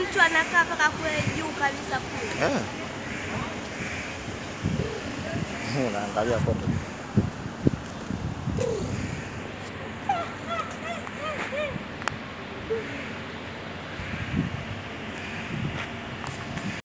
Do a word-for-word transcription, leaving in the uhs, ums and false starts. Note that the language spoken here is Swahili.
mtu anakaa paka kule juu kabisa kule. Eh. Unaangalia foto.